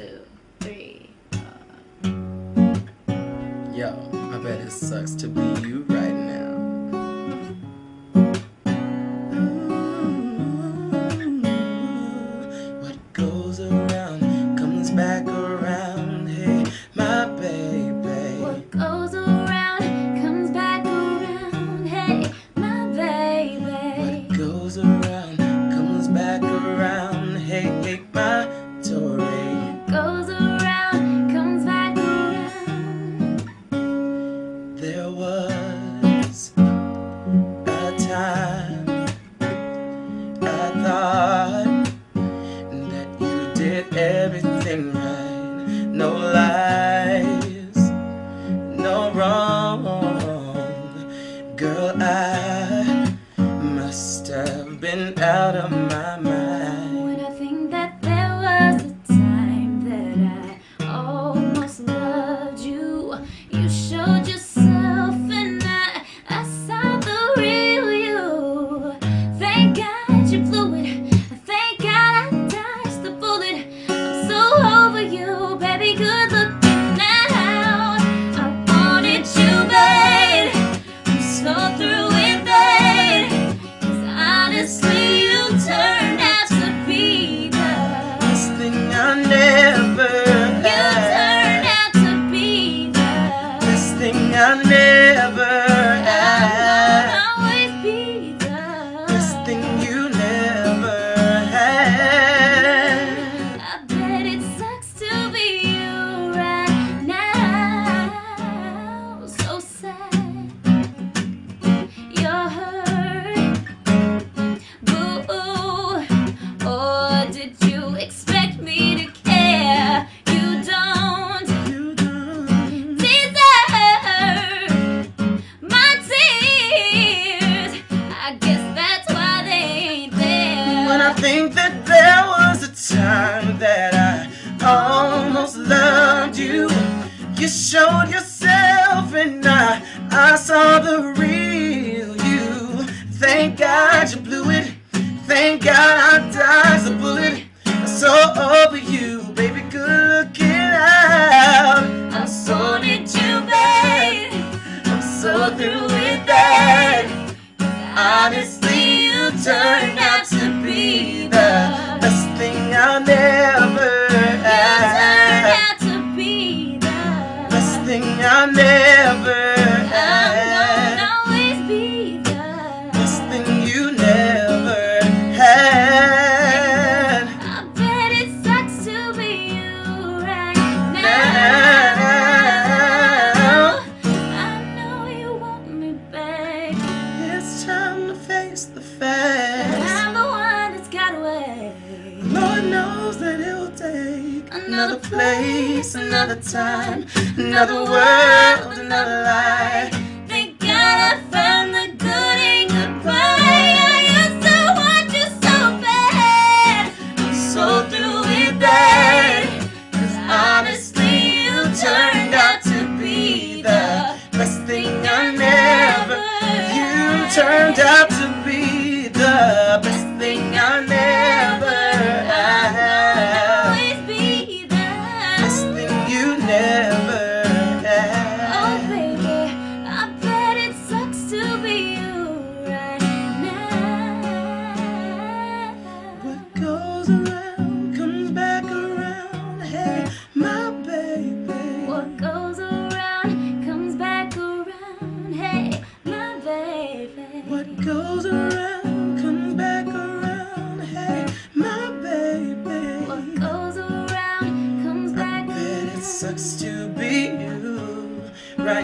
2, 3. Yo, I bet it sucks to be you right now. What goes around comes back around. Hey, my baby. What goes around comes back around. Hey, my baby. What goes around comes back around. Hey, hey, my Tori. What goes around comes back around. There was a time I thought that you did everything right. No lies, no wrong. Girl, I must have been out of my mind. When I think that there was a time that I almost loved you, you showed yourself and I saw the real you. Thank God you blew it. Thank God I dodged the bullet. I'm so over you, baby. Good looking now. I wanted you, babe. I'm so through with it. 'Cause honestly, you turned out to be the This thing I never You had. turned out to be the This thing I never had. I'll always be the This thing you never had. I bet it sucks to be you right now. So sad. You're hurt. Boo. Or did you expect me to care? You don't You don't. deserve my tears. I guess that's why they ain't there. When I think that there was a time that I almost loved you, you showed yourself and I saw the real you. Thank God you blew it. Thank God I dodged the bullet. I'm so over you, baby. Good looking out. I wanted you, babe. I'm so through with that. Honestly, you turned out to be the best thing I never Turned had. out to be the Best thing I never I'm had. gonna always be the Best thing you never had. I bet it sucks to be you right now. Now I know you want me back. it's time to face the But facts. I'm the one that's got away. Lord knows that it will take another place, another time, another world, another life. Thank God I found the good in goodbye. I used to want you so bad. I'm so through with that. 'Cause honestly, you turned out to be the best thing I never. You turned out to be the best thing I never had. Always be Best there. thing you never Oh had. baby, I bet it sucks to be you right now. What goes around comes back around. Hey, my baby. What goes around comes back around. Hey, my baby. What goes around comes back around. Hey, my baby. What goes around comes back Bet around. it sucks to be you right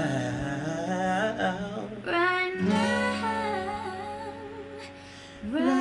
now. Right now. Right